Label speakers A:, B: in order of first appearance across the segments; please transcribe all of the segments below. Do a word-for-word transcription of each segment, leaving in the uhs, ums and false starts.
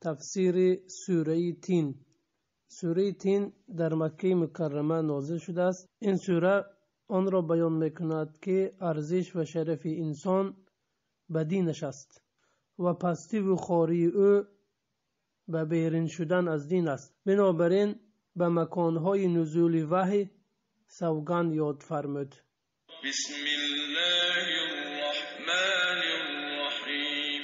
A: تفسیر سوره تین. سوره تین در مکه مکرمه نازل شده است. این سوره آن را بیان میکند که ارزش و شرف انسان به دینش است و پستی و خواری او به بیرون شدن از دین است. بنابراین به مکانهای نزول وحی سوگند یاد فرمود.
B: بسم الله الرحمن الرحیم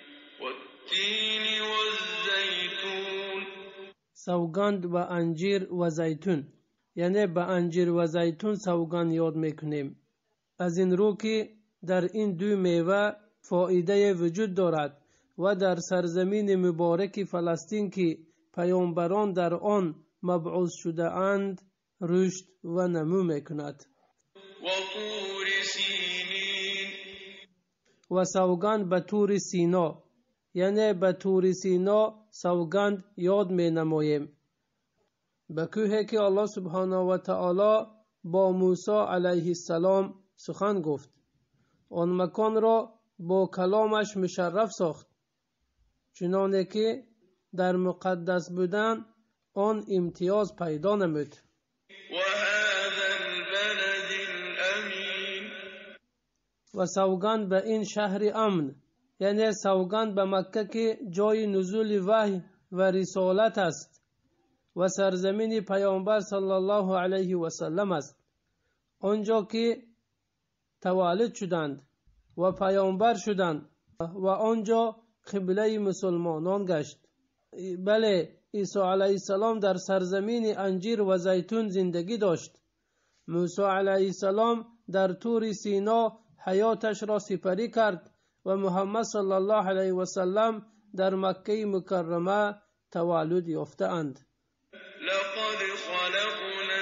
B: والتین والزیتون.
A: سوگند به انجیر و زیتون، یعنی به انجیر و زیتون سوگند یاد میکنیم، از این رو که در این دو میوه فایده وجود دارد و در سرزمین مبارک فلسطین که پیامبران در آن مبعوث شده اند رشد و نمو میکند.
B: و طور سینین.
A: و سوگند به طور سینا، یعنی به طور سینا سوگند یاد می نماییم، به کوهی که الله سبحانه و تعالی با موسی علیه السلام سخن گفت. آن مکان را با کلامش مشرف ساخت، چنانه که در مقدس بودن آن امتیاز پیدا نمود.
B: و هذا البلد الامین.
A: و سوگند به این شهر امن، یعنی سوگند به مکه که جای نزول وحی و رسالت است و سرزمین پیامبر صلی الله علیه و سلم است، آنجا که تولد شدند و پیامبر شدند و آنجا قبله مسلمانان گشت. بله، عیسی علیه السلام در سرزمین انجیر و زیتون زندگی داشت. موسی علیه السلام در طور سینا حیاتش را سپری کرد و محمد صلی الله علیه و سلم در مکه مکرمه تولد یافتند.
B: لقد خلقنا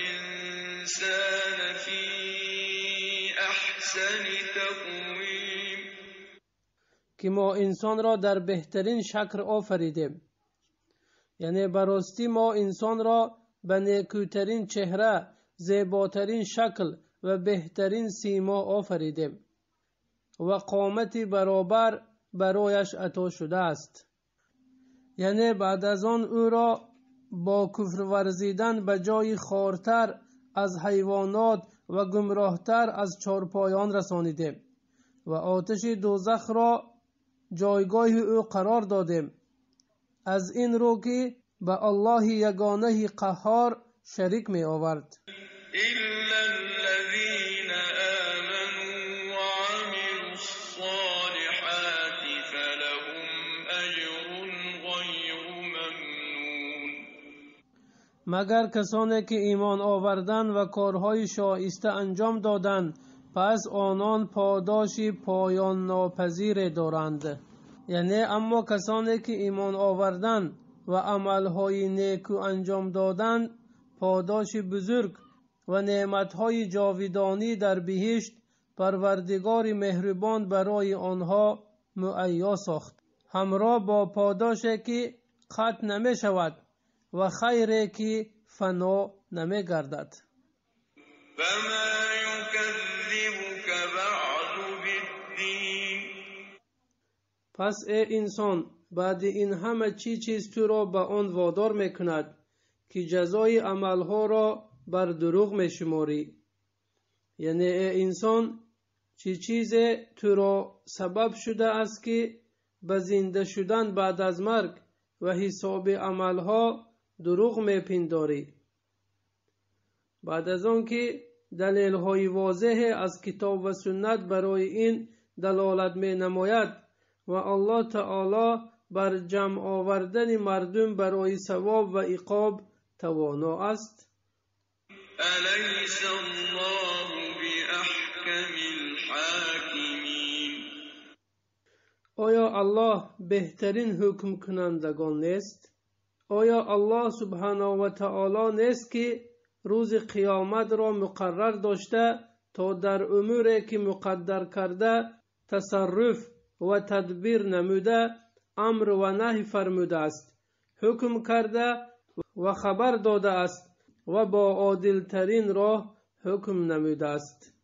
B: الانسان فی احسن تقویم.
A: که ما انسان را در بهترین شکل آفریدیم، یعنی براستی ما انسان را به نیکوترین چهره، زیباترین شکل و بهترین سیما آفریدیم و قامت برابر برایش عطا شده است. یعنی بعد از آن او را با کفر ورزیدن به جای خوارتر از حیوانات و گمراهتر از چارپایان رسانیدیم و آتش دوزخ را جایگاه او قرار دادیم، از این رو که به الله یگانه قهار شریک می آورد.
B: الا الذين آمنوا وعملوا الصالحات فلهم اجر غیر ممنون.
A: مگر کسانی که ایمان آوردند و کارهای شایسته انجام دادند، پس آنان پاداش پایان ناپذیر دارند. یعنی اما کسانی که ایمان آوردند و عملهای نیکو انجام دادند، پاداش بزرگ و نعمتهای جاودانی در بهشت پروردگار مهربان برای آنها مهیا ساخت، همراه با پاداشی که قطع نمی شود و خیری که فنا نمی گردد.
B: فما یکذبک بعد بالدین.
A: پس ای انسان، بعد این همه چی چیز تو را به آن وادار میکند که جزای عملها را بر دروغ میشماری. یعنی ای انسان، چی چیز تو را سبب شده است که به زنده شدن بعد از مرگ و حساب عملها دروغ میپنداری، بعد از آن که دلیل های واضح از کتاب و سنت برای این دلالت می نماید و الله تعالی بر جمع آوردن مردم برای ثواب و عقاب توانا است.
B: الیس الله باحکم الحاکمین.
A: آیا الله بهترین حکم کنندگان نیست؟ آیا الله سبحانه و تعالی نیست که روز قیامت را مقرر داشته تا در اموری که مقدر کرده تصرف و تدبیر نموده امر و نهی فرموده است، حکم کرده و خبر داده است و با عادل ترین راه حکم نموده است.